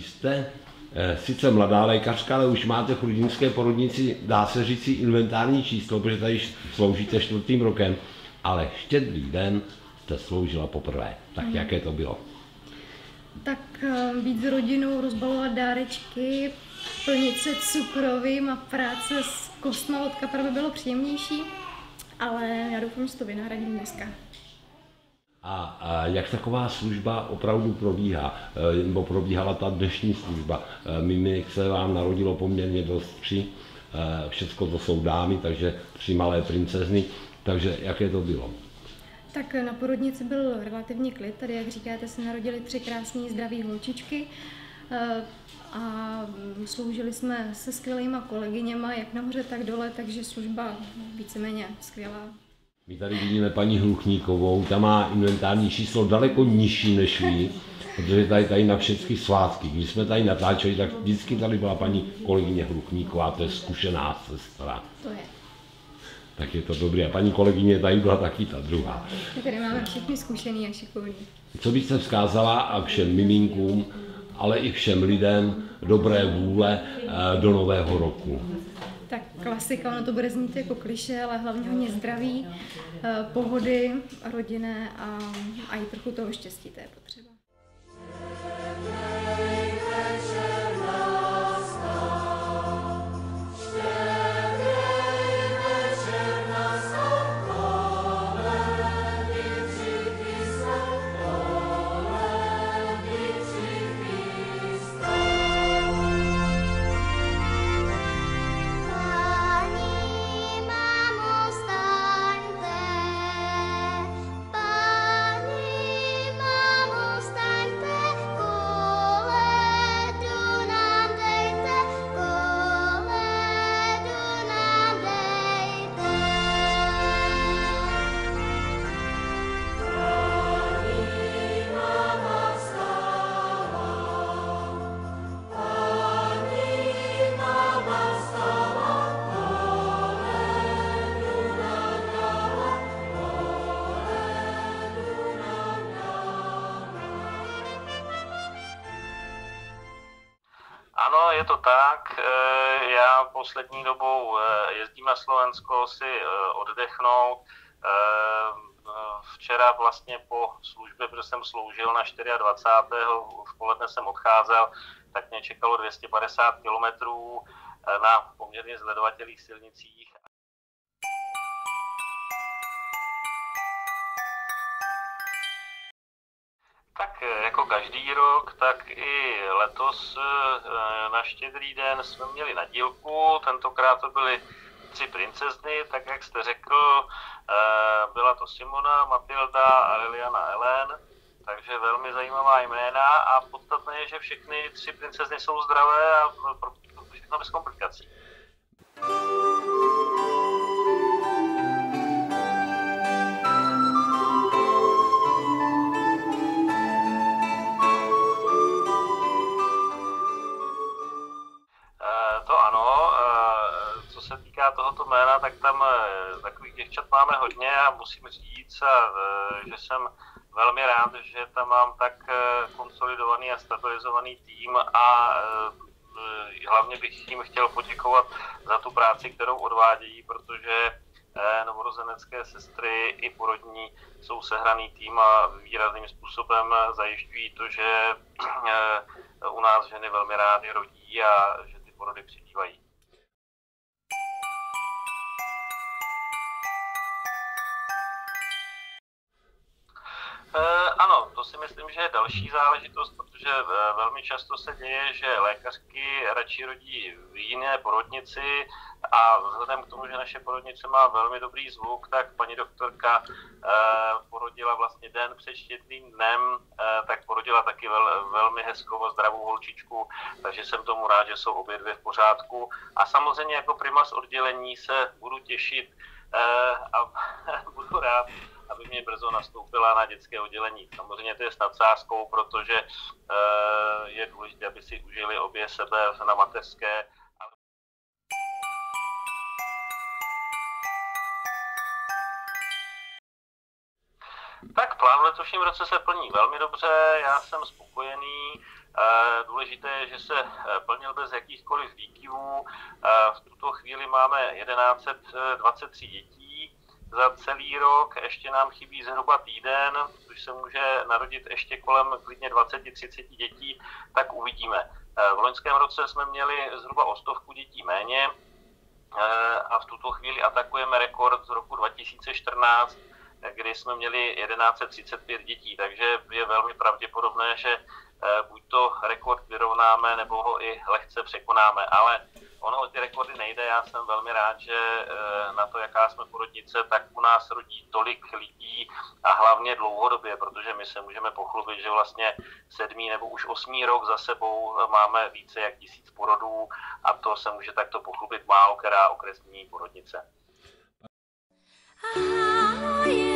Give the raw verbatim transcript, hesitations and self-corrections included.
jste e, sice mladá lékařka, ale už máte v chrudimské porodnici, dá se říct, inventární číslo, protože tady sloužíte čtvrtým rokem, ale Štědrý den jste sloužila poprvé. Tak mm. jaké to bylo? Tak být s rodinou, rozbalovat dárečky, plnit se cukrovým a práce s kostma od kapra by bylo příjemnější, ale já doufám, že to vynahradím dneska. A, a jak taková služba opravdu probíhá, nebo probíhala ta dnešní služba? Miminek se vám narodilo poměrně dost tři, všecko to jsou dámy, takže tři malé princezny, takže jaké to bylo? Tak na porodnici byl relativně klid, tady jak říkáte se narodili tři krásné zdraví holčičky a sloužili jsme se skvělýma kolegyněma, jak nahoře, tak dole, takže služba víceméně skvělá. My tady vidíme paní Hluchníkovou, ta má inventární číslo daleko nižší než vy, protože tady, tady na všechny svátky, když jsme tady natáčeli, tak vždycky tady byla paní kolegyně Hluchníková, to je zkušená sestra. To je. Tak je to dobré. A paní kolegyně tady byla taky ta druhá. Tady máme všichni zkušený a šikovní. Co byste vzkázala a všem miminkům, ale i všem lidem dobré vůle do nového roku? Tak klasika, ono to bude znít jako klišé, ale hlavně hodně zdraví, pohody, rodinné a, a i trochu toho štěstí, to je potřeba. Ano, je to tak. Já poslední dobou jezdím na Slovensko si oddechnout. Včera vlastně po službě, protože jsem sloužil na dvacátého čtvrtého v poledne jsem odcházel, tak mě čekalo dvě stě padesát kilometrů na poměrně zledovatelných silnicích. Tak jako každý rok, tak i letos na Štědrý den jsme měli na dílku, tentokrát to byly tři princezny, tak jak jste řekl, byla to Simona, Matilda a Liliana Ellen, takže velmi zajímavá jména a podstatné je, že všechny tři princezny jsou zdravé a všechno bez komplikací. To ano, co se týká tohoto jména, tak tam takových děvčat máme hodně a musím říct, že jsem velmi rád, že tam mám tak konsolidovaný a stabilizovaný tým a hlavně bych jim chtěl poděkovat za tu práci, kterou odvádějí, protože novorozenecké sestry i porodní jsou sehraný tým a výrazným způsobem zajišťují to, že u nás ženy velmi rády rodí a že ty porody přibývají. Ano, to si myslím, že je další záležitost, protože velmi často se děje, že lékařky radši rodí v jiné porodnici a vzhledem k tomu, že naše porodnice má velmi dobrý zvuk, tak paní doktorka porodila vlastně den před Štědrým dnem, tak porodila taky vel, velmi hezkou zdravou holčičku, takže jsem tomu rád, že jsou obě dvě v pořádku. A samozřejmě jako primas oddělení se budu těšit a budu rád, aby mě brzo nastoupila na dětské oddělení. Samozřejmě to je s nadsázkou, protože je důležité, aby si užili obě sebe na mateřské. Tak Plán v letošním roce se plní velmi dobře, já jsem spokojený. Důležité je, že se plnil bez jakýchkoliv výkyvů. V tuto chvíli máme tisíc sto dvacet tři dětí za celý rok, ještě nám chybí zhruba týden, což se může narodit ještě kolem klidně dvacet třicet dětí, tak uvidíme. V loňském roce jsme měli zhruba o stovku dětí méně a v tuto chvíli atakujeme rekord z roku dva tisíce čtrnáct, kdy jsme měli tisíc sto třicet pět dětí, takže je velmi pravděpodobné, že buď to rekord vyrovnáme, nebo ho i lehce překonáme, ale ono o ty rekordy nejde. Já jsem velmi rád, že na to, jaká jsme porodnice, tak u nás rodí tolik lidí a hlavně dlouhodobě, protože my se můžeme pochlubit, že vlastně sedmý nebo už osmý rok za sebou máme více jak tisíc porodů a to se může takto pochlubit málo která okresní porodnice. Ah, yeah.